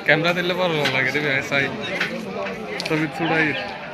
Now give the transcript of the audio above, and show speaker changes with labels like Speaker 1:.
Speaker 1: camera দিলে ভালো লাগে রে ভাই সাই ছবি ছুড়াই